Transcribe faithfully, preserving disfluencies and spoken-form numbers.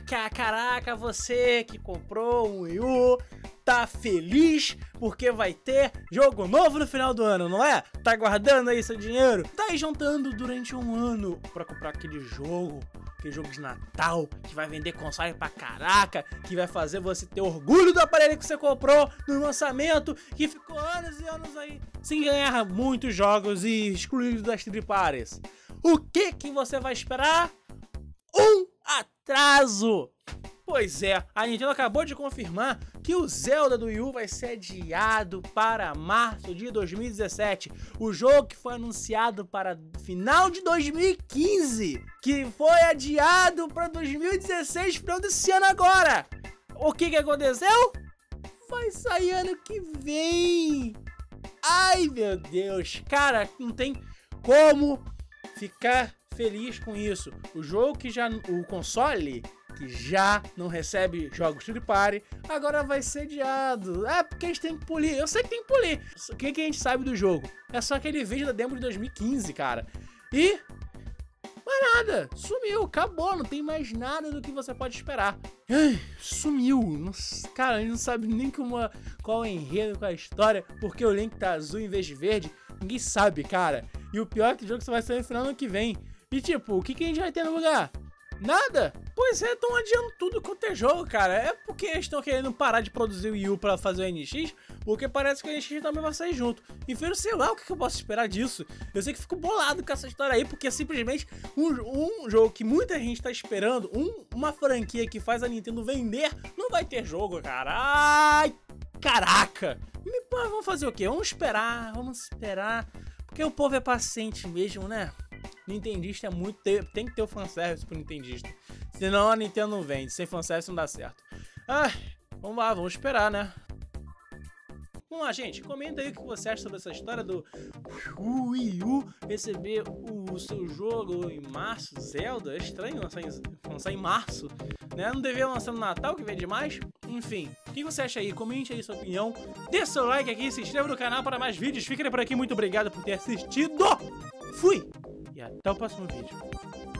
Caraca, caraca, você que comprou um Wii U, tá feliz porque vai ter jogo novo no final do ano, não é? Tá guardando aí seu dinheiro? Tá aí juntando durante um ano pra comprar aquele jogo, aquele jogo de Natal, que vai vender console pra caraca, que vai fazer você ter orgulho do aparelho que você comprou no lançamento, que ficou anos e anos aí sem ganhar muitos jogos e excluídos das third parties. O que que você vai esperar? Um atraso! Pois é, a Nintendo acabou de confirmar que o Zelda do Wii U vai ser adiado para março de dois mil e dezessete. O jogo que foi anunciado para final de dois mil e quinze, que foi adiado para dois mil e dezesseis, final desse ano agora. O que que aconteceu? Vai sair ano que vem. Ai, meu Deus. Cara, não tem como ficar feliz com isso. O jogo que já... O console... que já não recebe jogos third party, agora vai ser adiado. É porque a gente tem que polir. Eu sei que tem que polir. O que, que a gente sabe do jogo? É só aquele vídeo da demo de dois mil e quinze, cara. E... mas nada. Sumiu. Acabou. Não tem mais nada do que você pode esperar. Ai, sumiu. Nossa, cara, a gente não sabe nem como a, qual é o enredo, qual é a história, porque o Link tá azul em vez de verde. Ninguém sabe, cara. E o pior é que o jogo só vai sair no final do ano que vem. E tipo, o que, que a gente vai ter no lugar? Nada? Pois é, estão adiando tudo quanto é jogo, cara. É porque eles estão querendo parar de produzir o Wii U pra fazer o N X, porque parece que o N X também vai sair junto. Enfim, sei lá o que, que eu posso esperar disso. Eu sei que fico bolado com essa história aí, porque é simplesmente um, um jogo que muita gente tá esperando, um, uma franquia que faz a Nintendo vender, não vai ter jogo, cara. Ai, caraca! Me, pô, vamos fazer o quê? Vamos esperar, vamos esperar, porque o povo é paciente mesmo, né? Nintendista é muito... Tem que ter o fanservice pro Nintendista. Senão a Nintendo não vende. Sem fanservice não dá certo. Ah, vamos lá, vamos esperar, né? Vamos lá, gente. Comenta aí o que você acha sobre essa história do Wii U receber o seu jogo em março. Zelda, é estranho lançar em, lançar em março, né? Não deveria lançar no Natal, que vem demais. Enfim, o que você acha aí? Comente aí sua opinião. Dê seu like aqui, se inscreva no canal para mais vídeos. Fiquem por aqui, muito obrigado por ter assistido. Fui! E até o próximo vídeo.